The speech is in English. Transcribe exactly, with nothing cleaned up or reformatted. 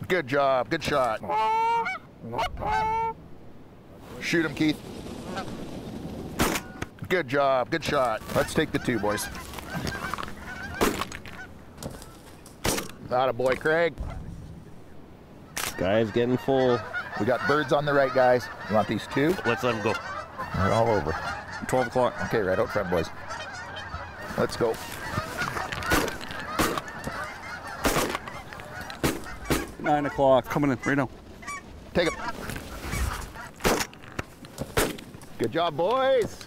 Good job, good shot. Shoot him, Keith. Good job, good shot. Let's take the two, boys. Atta boy, Craig. Guy's getting full. We got birds on the right, guys. You want these two? Let's let him go. They're all over. twelve o'clock. Okay, right out front, boys. Let's go. nine o'clock. Coming in right now. Take him. Good job, boys.